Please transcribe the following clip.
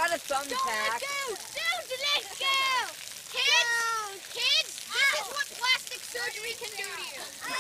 got a thumbtack. Susan, let's go! Kids, this is what plastic surgery can do to you.